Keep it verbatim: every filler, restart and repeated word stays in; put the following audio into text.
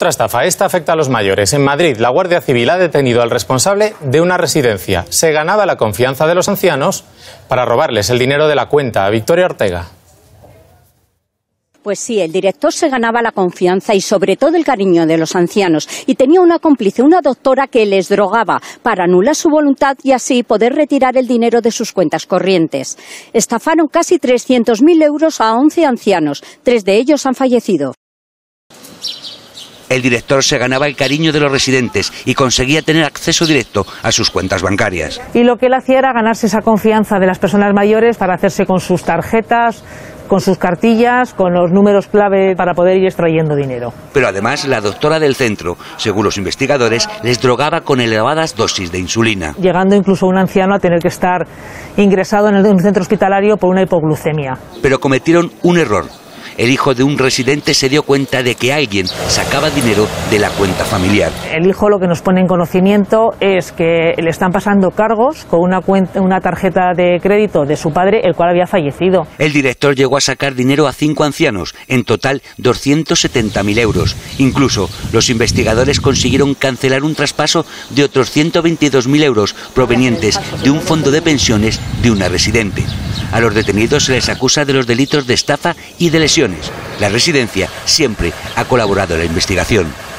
Otra estafa, esta afecta a los mayores. En Madrid, la Guardia Civil ha detenido al responsable de una residencia. Se ganaba la confianza de los ancianos para robarles el dinero de la cuenta. Victoria Ortega. Pues sí, el director se ganaba la confianza y sobre todo el cariño de los ancianos y tenía una cómplice, una doctora que les drogaba para anular su voluntad y así poder retirar el dinero de sus cuentas corrientes. Estafaron casi trescientos mil euros a once ancianos, tres de ellos han fallecido. El director se ganaba el cariño de los residentes y conseguía tener acceso directo a sus cuentas bancarias. Y lo que él hacía era ganarse esa confianza de las personas mayores para hacerse con sus tarjetas, con sus cartillas, con los números clave para poder ir extrayendo dinero. Pero además la doctora del centro, según los investigadores, les drogaba con elevadas dosis de insulina. Llegando incluso un anciano a tener que estar ingresado en un centro hospitalario por una hipoglucemia. Pero cometieron un error. El hijo de un residente se dio cuenta de que alguien sacaba dinero de la cuenta familiar. El hijo lo que nos pone en conocimiento es que le están pasando cargos con una, cuenta, una tarjeta de crédito de su padre, el cual había fallecido. El director llegó a sacar dinero a cinco ancianos, en total doscientos setenta mil euros. Incluso los investigadores consiguieron cancelar un traspaso de otros ciento veintidós mil euros provenientes de un fondo de pensiones de una residente. A los detenidos se les acusa de los delitos de estafa y de lesiones. La residencia siempre ha colaborado en la investigación.